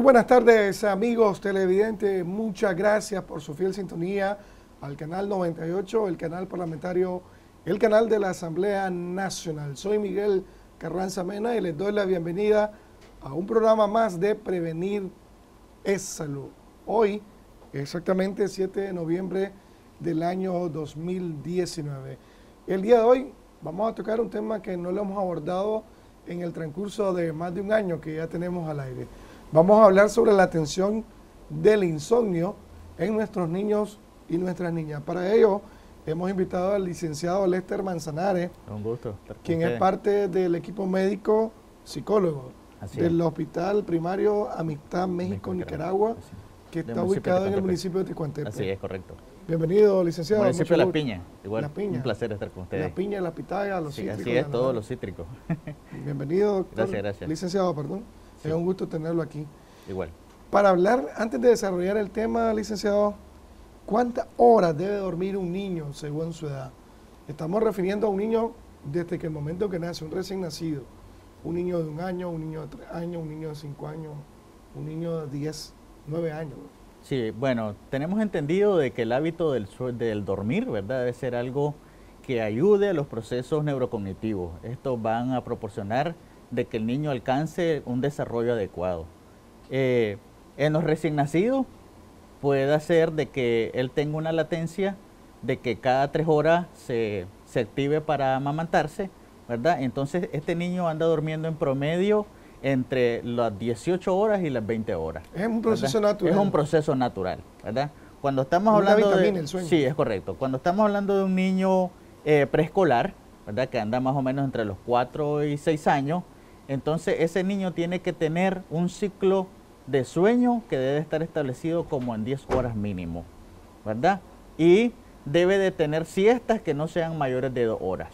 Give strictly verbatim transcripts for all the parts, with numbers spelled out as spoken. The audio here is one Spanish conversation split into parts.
buenas tardes, amigos televidentes. Muchas gracias por su fiel sintonía al canal noventa y ocho, el canal parlamentario, el canal de la Asamblea Nacional. Soy Miguel Carranza Mena y les doy la bienvenida a un programa más de Prevenir es Salud. Hoy, exactamente siete de noviembre del año dos mil diecinueve. El día de hoy vamos a tocar un tema que no lo hemos abordado en el transcurso de más de un año que ya tenemos al aire. Vamos a hablar sobre la atención del insomnio en nuestros niños y nuestras niñas. Para ello, hemos invitado al licenciado Lester Manzanares, un gusto, quien es parte del equipo médico psicólogo Así del es. Hospital Primario Amistad México, Nicaragua, Nicaragua que está ubicado en el municipio de Ticuantepe. Así es, correcto. Bienvenido, licenciado. Municipio de La Piña, igual, La Piña. Un placer estar con ustedes. La Piña, la pitaya, los sí, cítricos. Así es, todos los cítricos. Bienvenido, doctor. Gracias, gracias. Licenciado, perdón. Sí. Es un gusto tenerlo aquí. Igual. Para hablar, antes de desarrollar el tema, licenciado, ¿cuántas horas debe dormir un niño según su edad? Estamos refiriendo a un niño desde que el momento que nace, un recién nacido. Un niño de un año, un niño de tres años, un niño de cinco años, un niño de diez, nueve años. Sí, bueno, tenemos entendido de que el hábito del, del dormir, ¿verdad? Debe ser algo que ayude a los procesos neurocognitivos. Estos van a proporcionar de que el niño alcance un desarrollo adecuado. Eh, en los recién nacidos puede ser de que él tenga una latencia de que cada tres horas se, se active para amamantarse, ¿verdad? Entonces este niño anda durmiendo en promedio entre las dieciocho horas y las veinte horas. Es un proceso ¿verdad? natural. Es un proceso natural, ¿verdad? Cuando estamos una hablando vitamina, de... el sueño. Sí, es correcto. Cuando estamos hablando de un niño eh, preescolar, ¿verdad? Que anda más o menos entre los cuatro y seis años, entonces ese niño tiene que tener un ciclo de sueño que debe estar establecido como en diez horas mínimo, ¿verdad? Y debe de tener siestas que no sean mayores de dos horas.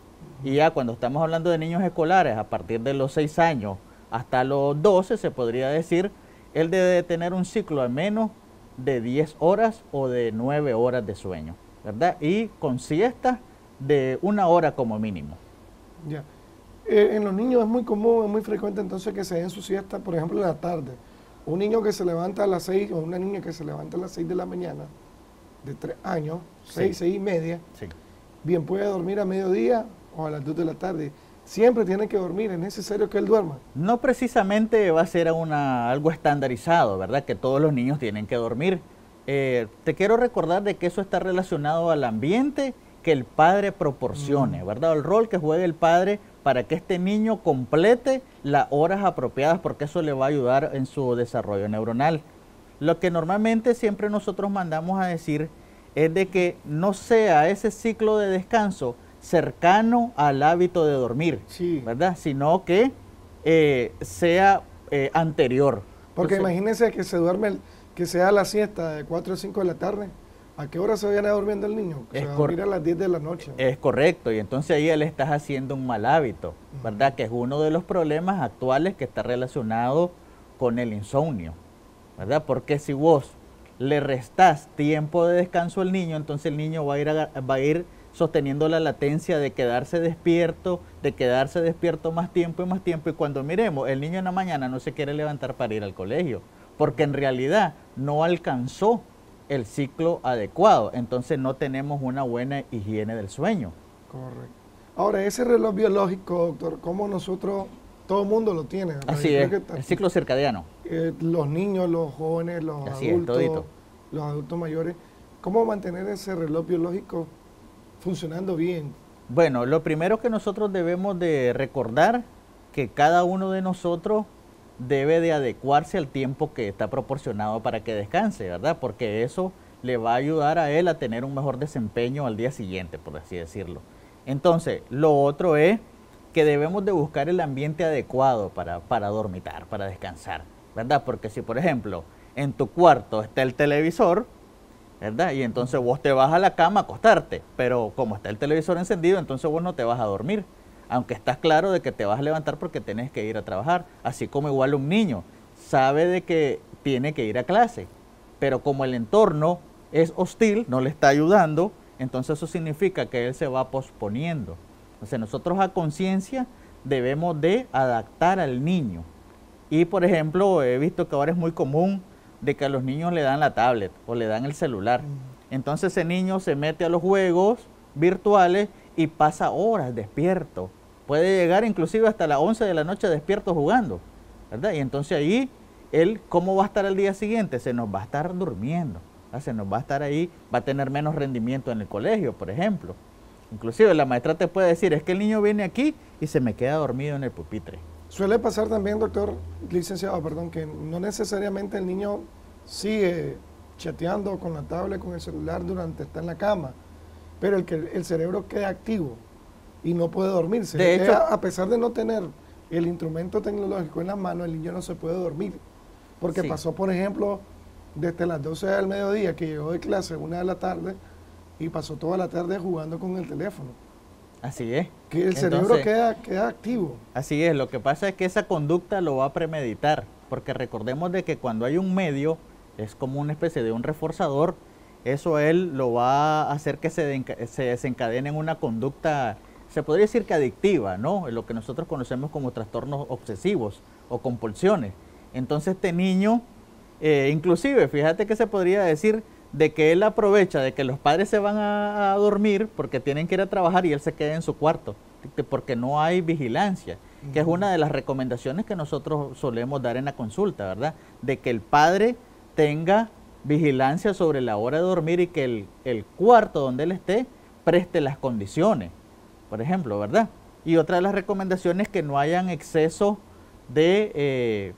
Y ya cuando estamos hablando de niños escolares, a partir de los seis años hasta los doce, se podría decir, él debe de tener un ciclo al menos de diez horas o de nueve horas de sueño, ¿verdad? Y con siestas de una hora como mínimo. Ya. Eh, en los niños es muy común, es muy frecuente entonces que se den su siesta, por ejemplo, en la tarde. Un niño que se levanta a las seis o una niña que se levanta a las seis de la mañana, de tres años, seis, sí. seis y media, sí. bien puede dormir a mediodía o a las dos de la tarde. Siempre tiene que dormir, es necesario que él duerma. No precisamente va a ser una, algo estandarizado, ¿verdad? Que todos los niños tienen que dormir. Eh, te quiero recordar de que eso está relacionado al ambiente que el padre proporcione, ¿verdad? El rol que juegue el padre para que este niño complete las horas apropiadas, porque eso le va a ayudar en su desarrollo neuronal. Lo que normalmente siempre nosotros mandamos a decir es de que no sea ese ciclo de descanso cercano al hábito de dormir, sí. ¿verdad? Sino que eh, sea eh, anterior. Porque Entonces, imagínense que se duerme, que sea la siesta de cuatro o cinco de la tarde. ¿A qué hora se viene durmiendo el niño? Se va a dormir a las diez de la noche. Es correcto, y entonces ahí le estás haciendo un mal hábito, ¿verdad? Uh-huh. Que es uno de los problemas actuales que está relacionado con el insomnio, ¿verdad? Porque si vos le restás tiempo de descanso al niño, entonces el niño va a ir, a, va a ir sosteniendo la latencia de quedarse despierto, de quedarse despierto más tiempo y más tiempo, y cuando miremos, el niño en la mañana no se quiere levantar para ir al colegio, porque en realidad no alcanzó el ciclo adecuado, entonces no tenemos una buena higiene del sueño. Correcto. Ahora, ese reloj biológico, doctor, ¿cómo nosotros, todo el mundo lo tiene? Así es, el ciclo circadiano. Eh, los niños, los jóvenes, los Así adultos, es, los adultos mayores, ¿cómo mantener ese reloj biológico funcionando bien? Bueno, lo primero que nosotros debemos de recordar que cada uno de nosotros debe de adecuarse al tiempo que está proporcionado para que descanse, ¿verdad? Porque eso le va a ayudar a él a tener un mejor desempeño al día siguiente, por así decirlo. Entonces, lo otro es que debemos de buscar el ambiente adecuado para, para dormitar, para descansar, ¿verdad? Porque si, por ejemplo, en tu cuarto está el televisor, ¿verdad? Y entonces vos te vas a la cama a acostarte, pero como está el televisor encendido, entonces vos no te vas a dormir. Aunque estás claro de que te vas a levantar porque tenés que ir a trabajar, así como igual un niño sabe de que tiene que ir a clase, pero como el entorno es hostil, no le está ayudando, entonces eso significa que él se va posponiendo. Entonces nosotros a conciencia debemos de adaptar al niño Y por ejemplo, he visto que ahora es muy común de que a los niños le dan la tablet o le dan el celular. Mm. Entonces ese niño se mete a los juegos virtuales y pasa horas despierto. Puede llegar inclusive hasta las once de la noche despierto jugando, ¿verdad? Y entonces ahí, él, ¿cómo va a estar al día siguiente? Se nos va a estar durmiendo, ¿verdad? Se nos va a estar ahí, va a tener menos rendimiento en el colegio, por ejemplo. Inclusive la maestra te puede decir, es que el niño viene aquí y se me queda dormido en el pupitre. Suele pasar también, doctor, licenciado, perdón, que no necesariamente el niño sigue chateando con la tablet, con el celular durante está en la cama, pero el que el cerebro queda activo y no puede dormirse. De hecho, a pesar de no tener el instrumento tecnológico en las manos, el niño no se puede dormir. Porque sí. pasó, por ejemplo, desde las doce del mediodía, que llegó de clase, una de la tarde, y pasó toda la tarde jugando con el teléfono. Así es. Que el Entonces, cerebro queda, queda activo. Así es, lo que pasa es que esa conducta lo va a premeditar, porque recordemos de que cuando hay un medio, es como una especie de un reforzador, eso él lo va a hacer que se, se desencadene en una conducta, se podría decir que adictiva, ¿no? Lo que nosotros conocemos como trastornos obsesivos o compulsiones. Entonces este niño, eh, inclusive, fíjate que se podría decir de que él aprovecha de que los padres se van a, a dormir porque tienen que ir a trabajar y él se queda en su cuarto, porque no hay vigilancia, uh-huh. que es una de las recomendaciones que nosotros solemos dar en la consulta, ¿verdad? De que el padre tenga vigilancia sobre la hora de dormir y que el, el cuarto donde él esté preste las condiciones, por ejemplo, ¿verdad? Y otra de las recomendaciones es que no hayan exceso de, eh,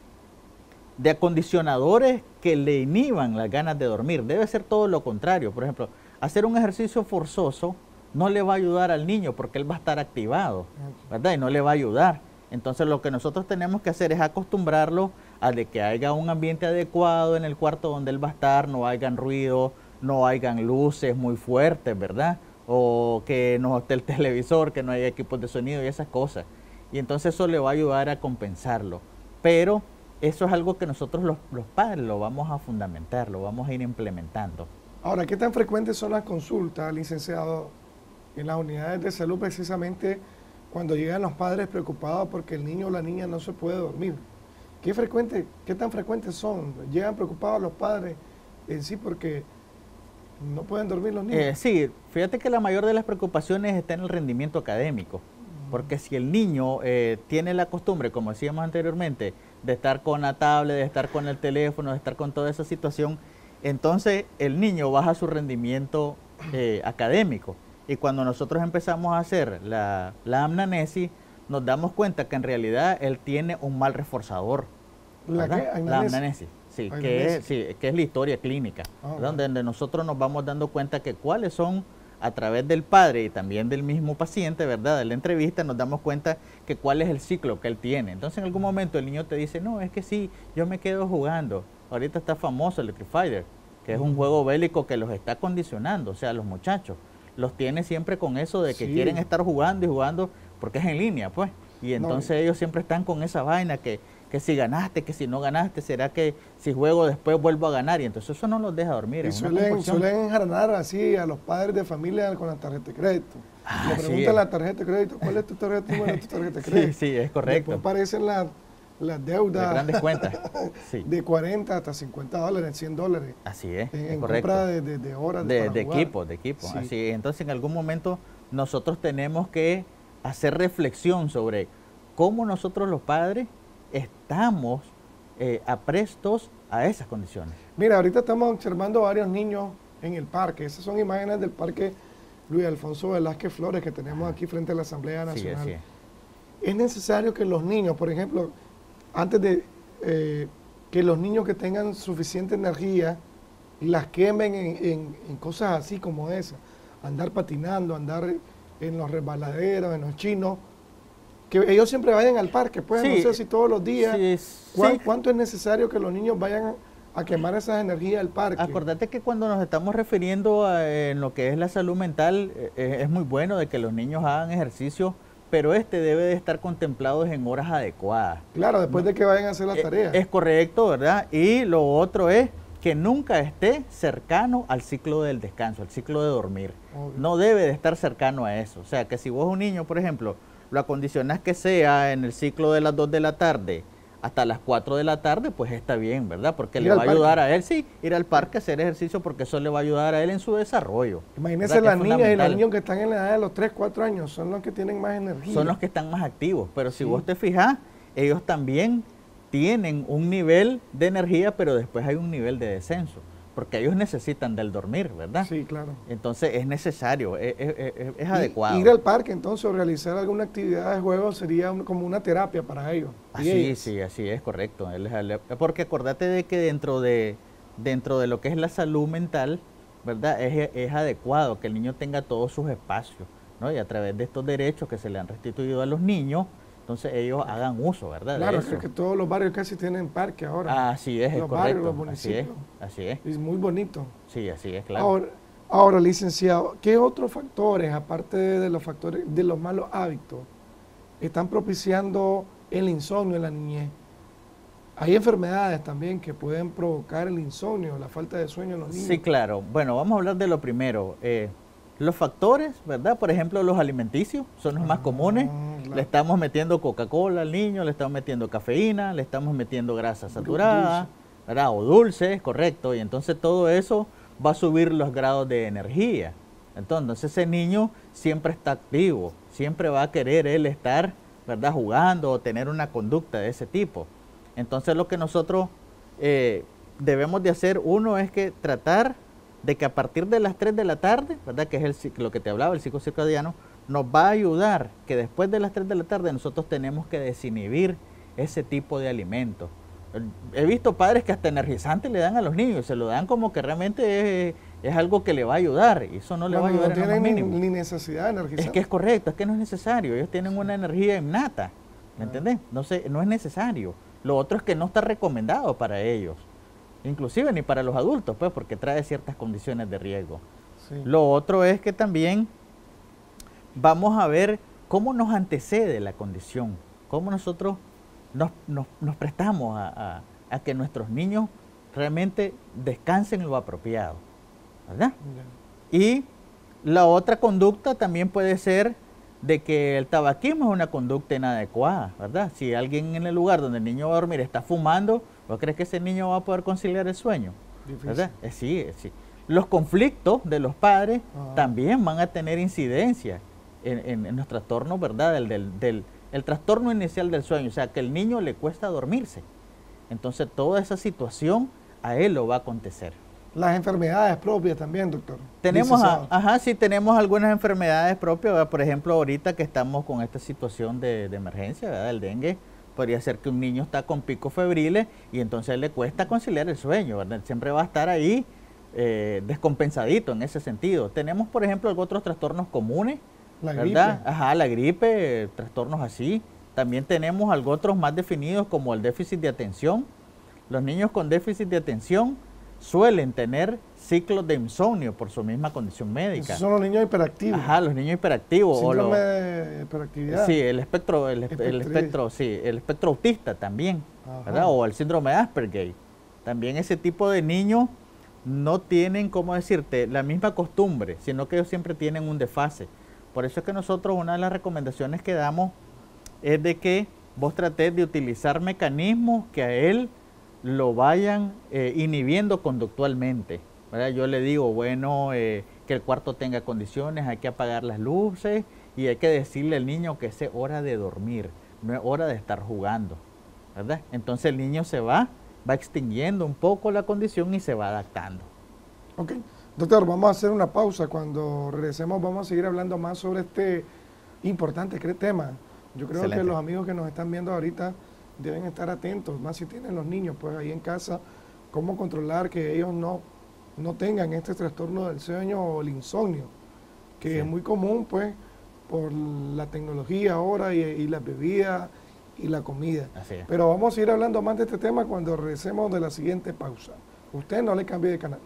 de acondicionadores que le inhiban las ganas de dormir. Debe ser todo lo contrario. Por ejemplo, hacer un ejercicio forzoso no le va a ayudar al niño porque él va a estar activado, ¿verdad? Y no le va a ayudar. Entonces lo que nosotros tenemos que hacer es acostumbrarlo a de que haya un ambiente adecuado en el cuarto donde él va a estar, no hayan ruido, no hayan luces muy fuertes, ¿verdad? O que no esté el televisor, que no haya equipos de sonido y esas cosas. Y entonces eso le va a ayudar a compensarlo. Pero eso es algo que nosotros los, los padres lo vamos a fundamentar, lo vamos a ir implementando. Ahora, ¿qué tan frecuentes son las consultas, licenciado, en las unidades de salud precisamente cuando llegan los padres preocupados porque el niño o la niña no se puede dormir? ¿Qué, frecuente, qué tan frecuentes son? ¿Llegan preocupados los padres en sí porque no pueden dormir los niños? Eh, sí, fíjate que la mayor de las preocupaciones está en el rendimiento académico, porque si el niño eh, tiene la costumbre, como decíamos anteriormente, de estar con la tablet, de estar con el teléfono, de estar con toda esa situación, entonces el niño baja su rendimiento eh, académico. Y cuando nosotros empezamos a hacer la, la amnanesis, nos damos cuenta que en realidad él tiene un mal reforzador. ¿La qué? ¿Amnanesis? La amnanesis, sí, que es, sí, que es la historia clínica, oh, donde, donde nosotros nos vamos dando cuenta que cuáles son, a través del padre y también del mismo paciente, ¿verdad? De la entrevista nos damos cuenta que cuál es el ciclo que él tiene. Entonces en algún momento el niño te dice, no, es que sí, yo me quedo jugando. Ahorita está famoso el Street Fighter, que es un juego bélico que los está condicionando, o sea, los muchachos los tiene siempre con eso de que sí. quieren estar jugando y jugando porque es en línea, pues. Y entonces no. ellos siempre están con esa vaina que, que si ganaste, que si no ganaste, será que si juego después vuelvo a ganar. Y entonces eso no los deja dormir. Y suelen, suelen enjarnar así a los padres de familia con la tarjeta de crédito. Ah, Le preguntan sí. la tarjeta de crédito, ¿cuál es tu tarjeta, bueno, tu tarjeta de crédito? Sí, sí, es correcto. Después aparecen las las deudas de grandes cuentas, sí. de cuarenta hasta cincuenta dólares, cien dólares. Así es, en, es en correcto. compra de, de, de horas de, para de jugar. equipo, de equipo. Sí. Así es. Entonces en algún momento nosotros tenemos que hacer reflexión sobre cómo nosotros los padres estamos eh, aprestos a esas condiciones. Mira, ahorita estamos observando varios niños en el parque. Esas son imágenes del parque Luis Alfonso Velázquez Flores que tenemos aquí frente a la Asamblea Nacional. Sí, así es. Es necesario que los niños, por ejemplo, antes de eh, que los niños que tengan suficiente energía las quemen en, en, en cosas así como esas, andar patinando, andar en los resbaladeros, en los chinos, que ellos siempre vayan al parque, pues sí, no sé si todos los días, sí, ¿cuán, sí. ¿cuánto es necesario que los niños vayan a quemar esas energías al parque? Acordate que cuando nos estamos refiriendo a en lo que es la salud mental, eh, es muy bueno de que los niños hagan ejercicio, pero este debe de estar contemplado en horas adecuadas. Claro, después ¿no? de que vayan a hacer la tarea. Es, es correcto, ¿verdad? Y lo otro es que nunca esté cercano al ciclo del descanso, al ciclo de dormir. Obvio. No debe de estar cercano a eso. O sea, que si vos un niño, por ejemplo, lo acondicionás que sea en el ciclo de las dos de la tarde hasta las cuatro de la tarde, pues está bien, ¿verdad? Porque Ir le al va a ayudar parque. a él, sí, ir al parque, hacer ejercicio, porque eso le va a ayudar a él en su desarrollo. Imagínense ¿verdad? las Que es niñas y los fundamental. niños que están en la edad de los tres, cuatro años, son los que tienen más energía. Son los que están más activos, pero si Sí. vos te fijas, ellos también tienen un nivel de energía, pero después hay un nivel de descenso, porque ellos necesitan del dormir, ¿verdad? Sí, claro. Entonces es necesario, es, es- es- es Y adecuado. ir al parque entonces o realizar alguna actividad de juego sería un- como una terapia para ellos. y Así, ellas. sí, así es correcto. Él es ale- Porque acordate de que dentro de, dentro de lo que es la salud mental, ¿verdad? Es, es adecuado que el niño tenga todos sus espacios, ¿no? Y a través de estos derechos que se le han restituido a los niños, entonces ellos hagan uso, ¿verdad? De Claro, eso. es que todos los barrios casi tienen parque ahora. Así es, es Los barrios, correcto. los Así es, municipios. así es. Es muy bonito. Sí, así es, claro. Ahora, ahora, licenciado, ¿qué otros factores, aparte de los factores de los malos hábitos, están propiciando el insomnio en la niñez? Hay enfermedades también que pueden provocar el insomnio, la falta de sueño en los niños. Sí, claro. Bueno, vamos a hablar de lo primero. Eh, los factores, ¿verdad? Por ejemplo, los alimenticios son los más Ah, comunes. claro. Le estamos metiendo Coca-Cola al niño, le estamos metiendo cafeína, le estamos metiendo grasa saturada, dulce. ¿verdad? O dulces, correcto. Y entonces todo eso va a subir los grados de energía. Entonces ese niño siempre está activo, siempre va a querer él estar, ¿verdad? Jugando o tener una conducta de ese tipo. Entonces lo que nosotros eh, debemos de hacer, uno es que tratar de que a partir de las tres de la tarde, ¿verdad? Que es el, cic- lo que te hablaba, el ciclo circadiano, nos va a ayudar que después de las tres de la tarde nosotros tenemos que desinhibir ese tipo de alimentos. He visto padres que hasta energizantes le dan a los niños, se lo dan como que realmente es, es algo que le va a ayudar, y eso no le va a Cuando ayudar no en lo más tienen ni, mínimo. ni necesidad de energizar. Es que es correcto, es que no es necesario, ellos tienen una energía innata, ¿me Ah. entendés? No sé, no es necesario. Lo otro es que no está recomendado para ellos, inclusive ni para los adultos, pues, porque trae ciertas condiciones de riesgo. Sí. Lo otro es que también vamos a ver cómo nos antecede la condición, cómo nosotros nos, nos- nos prestamos a, a- a que nuestros niños realmente descansen lo apropiado, ¿verdad? Ya. Y la otra conducta también puede ser de que el tabaquismo es una conducta inadecuada, ¿verdad? Si alguien en el lugar donde el niño va a dormir está fumando, ¿vos crees que ese niño va a poder conciliar el sueño? Difícil. ¿Verdad? Eh, sí, eh, sí. Los conflictos de los padres Ah. también van a tener incidencia en, en- en los trastornos, ¿verdad? Del, del, del- el trastorno inicial del sueño, o sea, que el niño le cuesta dormirse. Entonces, toda esa situación a él lo va a acontecer. Las enfermedades propias también, doctor. Tenemos, a- Licenciado. ajá, sí, tenemos algunas enfermedades propias, ¿verdad? Por ejemplo, ahorita que estamos con esta situación de, de emergencia, ¿verdad? El dengue, podría ser que un niño está con picos febriles y entonces le cuesta conciliar el sueño, ¿verdad? Siempre va a estar ahí eh, descompensadito en ese sentido. Tenemos, por ejemplo, algunos otros trastornos comunes, La ¿verdad? gripe. Ajá, la gripe, eh, trastornos así. También tenemos algo otros más definidos como el déficit de atención. Los niños con déficit de atención suelen tener ciclos de insomnio por su misma condición médica. Esos son los niños hiperactivos. Ajá, los niños hiperactivos. o Síndrome los- de hiperactividad. sí, el espectro, el, espe- el Espectri- espectro, sí, el espectro autista también, Ajá. ¿verdad? O el síndrome de Asperger. También ese tipo de niños no tienen, ¿cómo decirte?, la misma costumbre, sino que ellos siempre tienen un desfase. Por eso es que nosotros una de las recomendaciones que damos es de que vos tratés de utilizar mecanismos que a él lo vayan eh, inhibiendo conductualmente, ¿verdad? Yo le digo, bueno, eh, que el cuarto tenga condiciones, hay que apagar las luces y hay que decirle al niño que es hora de dormir, no es hora de estar jugando, ¿verdad? Entonces el niño se va, va extinguiendo un poco la condición y se va adaptando. Ok. Doctor, vamos a hacer una pausa. Cuando regresemos vamos a seguir hablando más sobre este importante cre- tema. Yo creo Excelente. que los amigos que nos están viendo ahorita deben estar atentos, más si tienen los niños pues ahí en casa, cómo controlar que ellos no, no tengan este trastorno del sueño o el insomnio, que Sí. es muy común pues por la tecnología ahora y, y las bebidas y la comida. Así es. Pero vamos a seguir hablando más de este tema cuando regresemos de la siguiente pausa. Usted no le cambie de canal.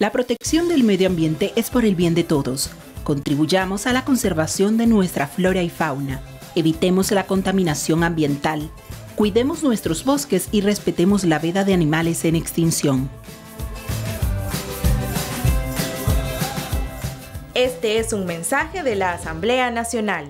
La protección del medio ambiente es por el bien de todos. Contribuyamos a la conservación de nuestra flora y fauna. Evitemos la contaminación ambiental. Cuidemos nuestros bosques y respetemos la vida de animales en extinción. Este es un mensaje de la Asamblea Nacional.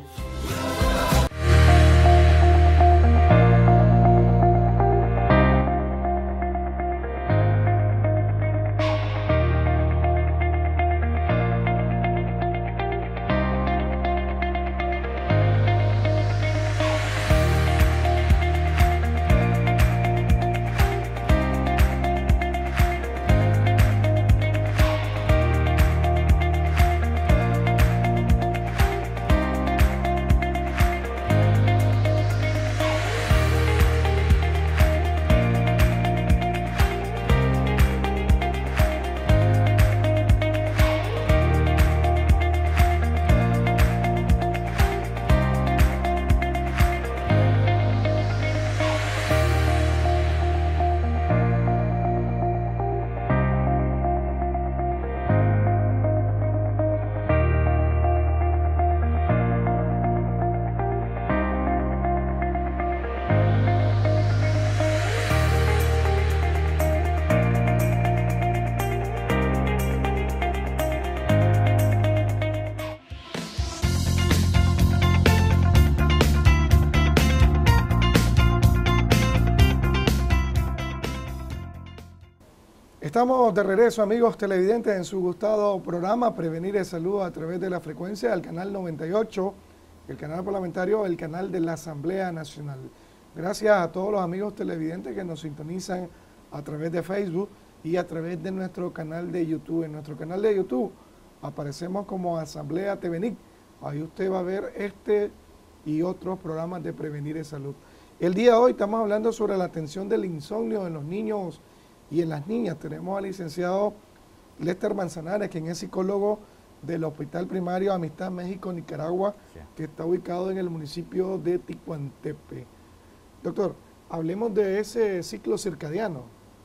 Estamos de regreso, amigos televidentes, en su gustado programa Prevenir es Salud a través de la frecuencia del canal noventa y ocho, el canal parlamentario, el canal de la Asamblea Nacional. Gracias a todos los amigos televidentes que nos sintonizan a través de Facebook y a través de nuestro canal de YouTube. En nuestro canal de YouTube aparecemos como Asamblea T V N I C. Ahí usted va a ver este y otros programas de Prevenir es Salud. El día de hoy estamos hablando sobre la atención del insomnio en los niños y en las niñas. Tenemos al licenciado Lester Manzanares, quien es psicólogo del Hospital Primario Amistad México-Nicaragua, sí, que está ubicado en el municipio de Ticuantepe. Doctor, hablemos de ese ciclo circadiano.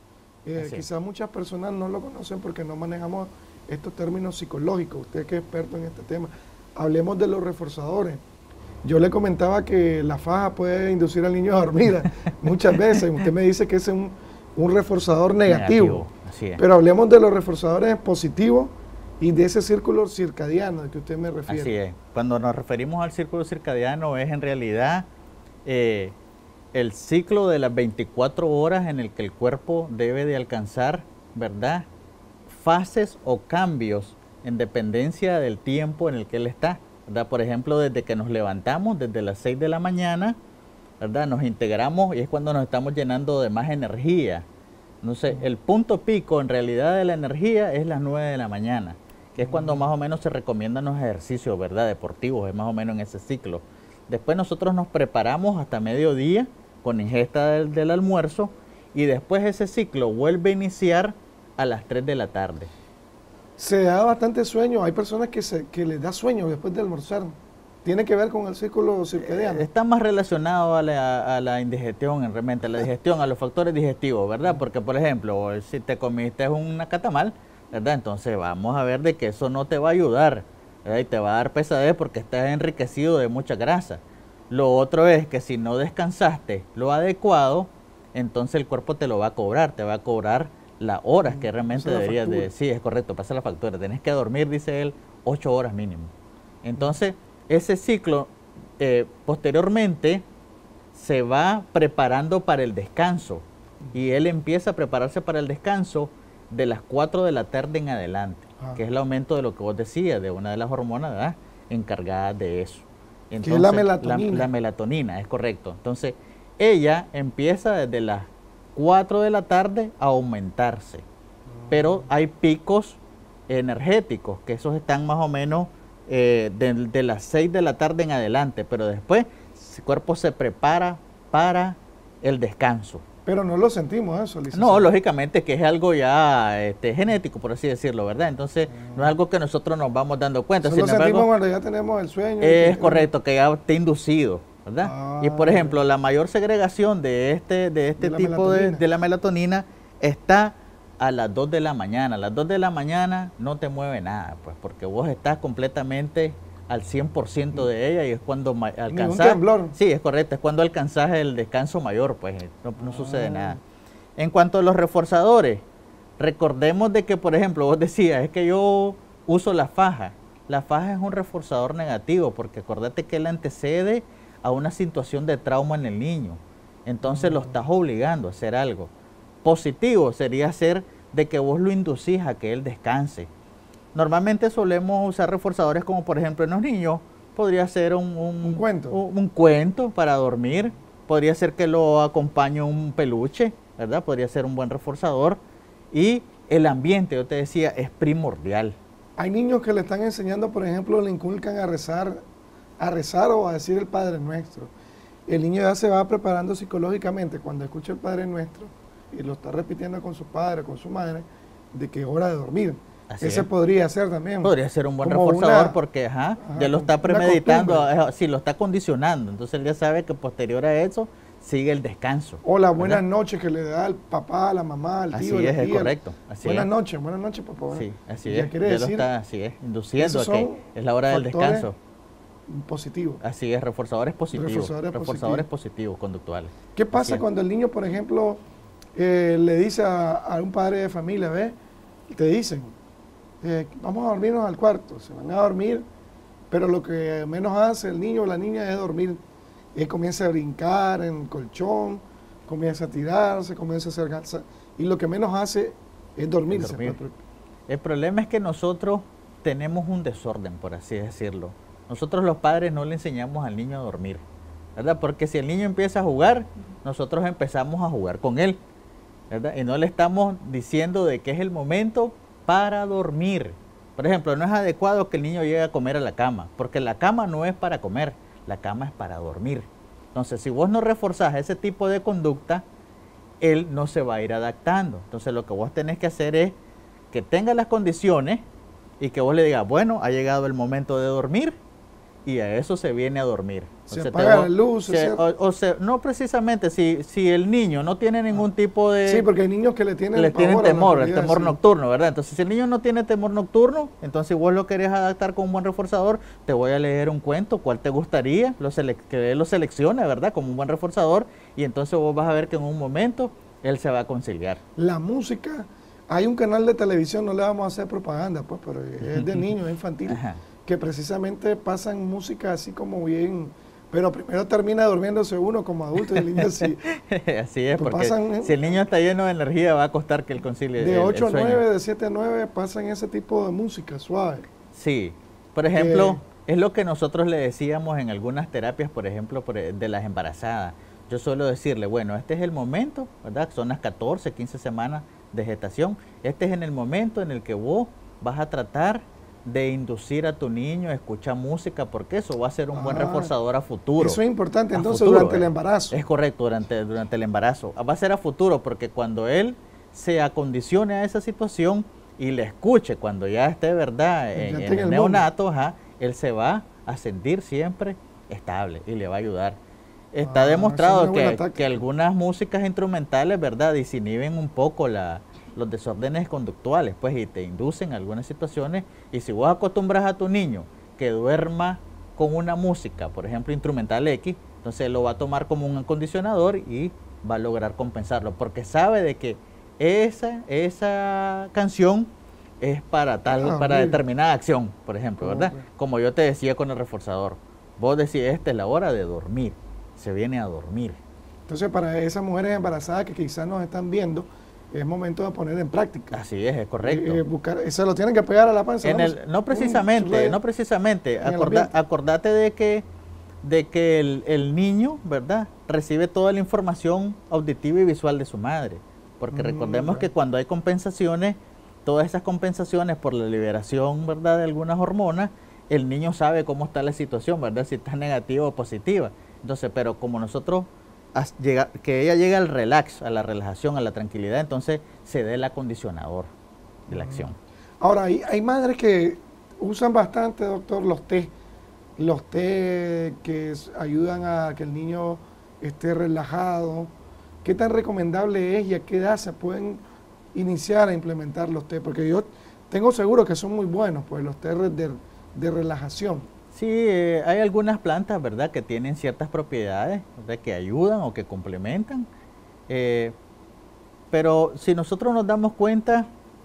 Eh, quizás muchas personas no lo conocen porque no manejamos estos términos psicológicos. Usted que es experto en este tema. Hablemos de los reforzadores. Yo le comentaba que la faja puede inducir al niño a dormir muchas veces. Usted me dice que ese es un un reforzador negativo, negativo. Así es. Pero hablemos de los reforzadores positivos y de ese círculo circadiano al que usted me refiere. Así es. Cuando nos referimos al círculo circadiano es en realidad eh, el ciclo de las veinticuatro horas en el que el cuerpo debe de alcanzar, ¿verdad?, fases o cambios en dependencia del tiempo en el que él está, ¿verdad? Por ejemplo, desde que nos levantamos, desde las seis de la mañana, ¿verdad?, nos integramos y es cuando nos estamos llenando de más energía. No sé, el punto pico en realidad de la energía es las nueve de la mañana, que es cuando más o menos se recomiendan los ejercicios, ¿verdad?, deportivos, es más o menos en ese ciclo. Después nosotros nos preparamos hasta mediodía con ingesta del, del almuerzo y después ese ciclo vuelve a iniciar a las tres de la tarde. Se da bastante sueño, hay personas que, se, que les da sueño después de almorzar. ¿Tiene que ver con el círculo circadiano? Eh, está más relacionado a la, a la indigestión, realmente, a la digestión, a los factores digestivos, ¿verdad? Porque, por ejemplo, si te comiste una catamal, ¿verdad?, entonces vamos a ver de que eso no te va a ayudar, ¿verdad?, y te va a dar pesadez porque estás enriquecido de mucha grasa. Lo otro es que si no descansaste lo adecuado, entonces el cuerpo te lo va a cobrar, te va a cobrar las horas que realmente deberías de... Sí, es correcto, pasa la factura. Tenés que dormir, dice él, ocho horas mínimo. Entonces, ese ciclo eh, posteriormente se va preparando para el descanso y él empieza a prepararse para el descanso de las cuatro de la tarde en adelante, ah. que es el aumento de lo que vos decías, de una de las hormonas, ¿verdad?, encargadas de eso. Entonces, ¿qué es la melatonina? La, la melatonina, es correcto. Entonces, ella empieza desde las cuatro de la tarde a aumentarse, ah. pero hay picos energéticos, que esos están más o menos Eh, de, de las seis de la tarde en adelante, pero después el cuerpo se prepara para el descanso. Pero no lo sentimos eso, licenciado. No, lógicamente que es algo ya este, genético, por así decirlo, ¿verdad? Entonces, mm. no es algo que nosotros nos vamos dando cuenta. Solo lo sentimos cuando ya tenemos el sueño. Es que, correcto, que ya esté inducido, ¿verdad? Ah, y por ejemplo, la mayor segregación de este, de este de tipo de, de la melatonina está a las dos de la mañana. A las dos de la mañana no te mueve nada, pues, porque vos estás completamente al cien por ciento de ella y es cuando alcanzas... ¿Ningún temblor? Sí, es correcto, es cuando alcanzas el descanso mayor, pues no, no ah. sucede nada. En cuanto a los reforzadores, recordemos de que, por ejemplo, vos decías, es que yo uso la faja. La faja es un reforzador negativo, porque acordate que él antecede a una situación de trauma en el niño. Entonces lo estás obligando a hacer algo. Positivo sería ser de que vos lo inducís a que él descanse. Normalmente solemos usar reforzadores como por ejemplo en los niños, podría ser un, un, ¿Un cuento? Un, un cuento para dormir, podría ser que lo acompañe un peluche, ¿verdad? Podría ser un buen reforzador. Y el ambiente, yo te decía, es primordial. Hay niños que le están enseñando, por ejemplo, le inculcan a rezar, a rezar o a decir el Padre Nuestro. El niño ya se va preparando psicológicamente cuando escucha el Padre Nuestro y lo está repitiendo con su padre, con su madre, de que es hora de dormir. Así Ese es. podría ser también. Podría ser un buen reforzador una, porque ajá, ajá, ya lo está premeditando, sí, lo está condicionando. Entonces él ya sabe que posterior a eso sigue el descanso. O las buenas noches que le da al papá, a la mamá, al tío. Así es, tía, es correcto. Así buenas es. noches, buenas noches, papá. Sí, así ya es. Quiere ya decir, lo está, así es, induciendo a que es la hora del descanso. Positivo. Así es, reforzadores positivos. Reforzadores, reforzadores positivos. positivos, conductuales. ¿Qué pasa cuando el niño, por ejemplo, eh, le dice a, a un padre de familia, ¿ves? Te dicen, eh, vamos a dormirnos al cuarto, se van a dormir, pero lo que menos hace el niño o la niña es dormir. Él comienza a brincar en el colchón, comienza a tirarse, comienza a hacer galsa, y lo que menos hace es dormirse. dormir. El problema es que nosotros tenemos un desorden, por así decirlo. Nosotros los padres no le enseñamos al niño a dormir, ¿verdad? Porque si el niño empieza a jugar, nosotros empezamos a jugar con él, ¿verdad? Y no le estamos diciendo de que es el momento para dormir. Por ejemplo, no es adecuado que el niño llegue a comer a la cama, porque la cama no es para comer, la cama es para dormir. Entonces, si vos no reforzás ese tipo de conducta, él no se va a ir adaptando. Entonces, lo que vos tenés que hacer es que tenga las condiciones y que vos le digas, bueno, ha llegado el momento de dormir, y a eso se viene a dormir. Se apaga la luz. Se, o, o se, no precisamente, si, si el niño no tiene ningún tipo de... Sí, porque hay niños que le tienen, le tienen temor, el temor sí. nocturno, ¿verdad? Entonces, si el niño no tiene temor nocturno, entonces vos lo querés adaptar con un buen reforzador, te voy a leer un cuento, ¿cuál te gustaría? Lo sele que él lo seleccione, ¿verdad? Como un buen reforzador, y entonces vos vas a ver que en un momento él se va a conciliar. La música, hay un canal de televisión, no le vamos a hacer propaganda, pues, pero es de niños, es infantil. Ajá. Que precisamente pasan música así como bien, pero primero termina durmiéndose uno como adulto y el niño así. Así es, porque pasan, si el niño está lleno de energía va a costar que él concilie de el, ocho el a nueve, de siete a nueve pasan ese tipo de música suave. Sí, por ejemplo, eh, es lo que nosotros le decíamos en algunas terapias, por ejemplo, de las embarazadas. Yo suelo decirle, bueno, este es el momento, ¿verdad? Son las catorce, quince semanas de gestación. Este es en el momento en el que vos vas a tratar de inducir a tu niño a escuchar música, porque eso va a ser un ah, buen reforzador a futuro. Eso es importante, entonces, futuro, durante el embarazo. Es correcto, durante, durante el embarazo. Va a ser a futuro, porque cuando él se acondicione a esa situación y le escuche cuando ya esté, ¿verdad?, en, en el, el neonato, ajá, él se va a sentir siempre estable y le va a ayudar. Está ah, demostrado que, que algunas músicas instrumentales, ¿verdad?, desinhiben un poco la... los desórdenes conductuales, pues, y te inducen a algunas situaciones. Y si vos acostumbras a tu niño que duerma con una música, por ejemplo, instrumental X, entonces él lo va a tomar como un acondicionador y va a lograr compensarlo, porque sabe de que esa, esa canción es para tal, ah, para bien. determinada acción, por ejemplo, ¿verdad? Okay. Como yo te decía con el reforzador, vos decís, esta es la hora de dormir, se viene a dormir. Entonces, para esas mujeres embarazadas que quizás nos están viendo, es momento de poner en práctica. Así es, es correcto. Eh, buscar, se lo tienen que pegar a la panza. En el, no precisamente, mm, no precisamente. Acorda, acordate de que, de que el, el niño, ¿verdad?, recibe toda la información auditiva y visual de su madre. Porque mm, recordemos okay. que cuando hay compensaciones, todas esas compensaciones por la liberación, ¿verdad?, de algunas hormonas, el niño sabe cómo está la situación, ¿verdad?, si está negativa o positiva. Entonces, pero como nosotros... Llega, que ella llegue al relax, a la relajación, a la tranquilidad, entonces se dé el acondicionador de la acción. Ahora, hay, hay madres que usan bastante, doctor, los té, los té que ayudan a que el niño esté relajado. ¿Qué tan recomendable es y a qué edad se pueden iniciar a implementar los té? Porque yo tengo seguro que son muy buenos, pues los té de, de relajación. Sí, eh, hay algunas plantas, ¿verdad?, que tienen ciertas propiedades, ¿verdad?, que ayudan o que complementan. Eh, pero si nosotros nos damos cuenta,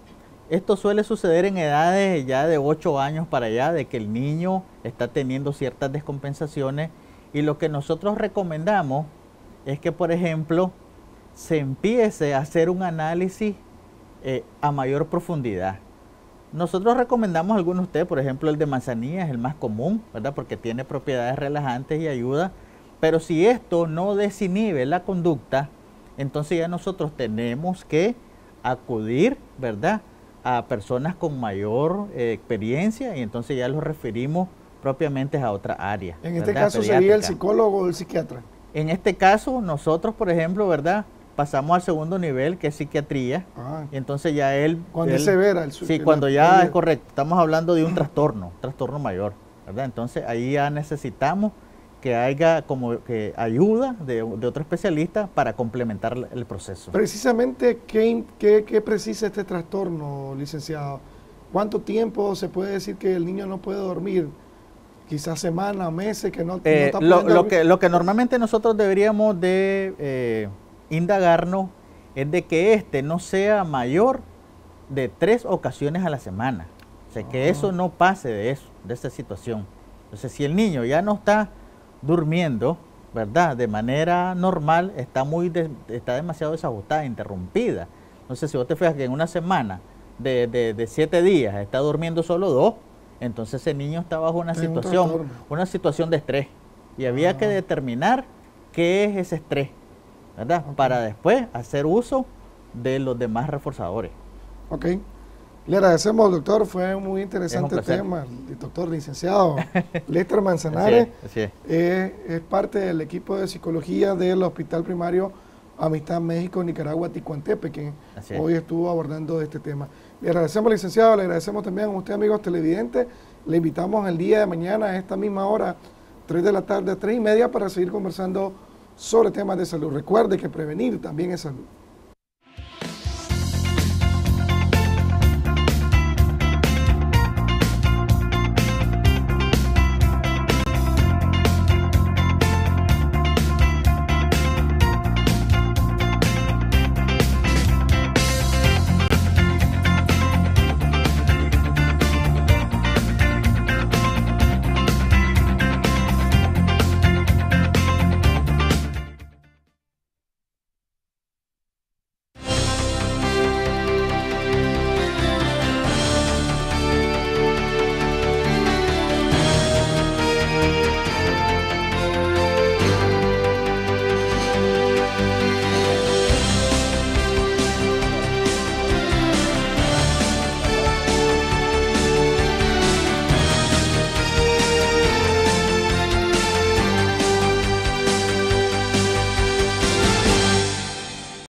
esto suele suceder en edades ya de ocho años para allá, de que el niño está teniendo ciertas descompensaciones, y lo que nosotros recomendamos es que, por ejemplo, se empiece a hacer un análisis eh, a mayor profundidad. Nosotros recomendamos algunos té, por ejemplo el de manzanilla es el más común, ¿verdad?, porque tiene propiedades relajantes y ayuda, pero si esto no desinhibe la conducta, entonces ya nosotros tenemos que acudir, ¿verdad?, a personas con mayor eh, experiencia, y entonces ya los referimos propiamente a otra área. En este ¿verdad?, caso pediátrica. sería el psicólogo o el psiquiatra. En este caso nosotros, por ejemplo, ¿verdad?, pasamos al segundo nivel, que es psiquiatría, Ah, y entonces ya él... cuando él, es severa. El, Sí, el- cuando ya el- es correcto, estamos hablando de un trastorno, trastorno mayor, ¿verdad? Entonces ahí ya necesitamos que haya como que ayuda de, de otro especialista para complementar el proceso. Precisamente, ¿qué, qué, qué precisa este trastorno, licenciado? ¿Cuánto tiempo se puede decir que el niño no puede dormir? Quizás semanas, meses, que no, Eh, no está lo, pudiendo lo dormir. que, lo que normalmente nosotros deberíamos de eh, indagarnos es de que este no sea mayor de tres ocasiones a la semana. O sea, que Ah. eso no pase de eso, de esa situación. Entonces, si el niño ya no está durmiendo, ¿verdad?, de manera normal, está muy de- está demasiado desajustada, interrumpida. Entonces, si vos te fijas que en una semana de, de, de siete días está durmiendo solo dos, entonces ese niño está bajo una Tiene un situación, trastorno. una situación de estrés. Y había Ah. que determinar qué es ese estrés, ¿verdad?, Ok. para después hacer uso de los demás reforzadores. Ok. Le agradecemos, doctor. Fue muy interesante el placer. tema. El doctor licenciado Lester Manzanares Así es, así es. eh, es parte del equipo de psicología del Hospital Primario Amistad México Nicaragua Ticuantepe, que Así es. hoy estuvo abordando este tema. Le agradecemos, licenciado. Le agradecemos también a usted, amigos televidentes. Le invitamos el día de mañana a esta misma hora, tres de la tarde, tres y media, para seguir conversando sobre temas de salud. Recuerde que prevenir también es salud.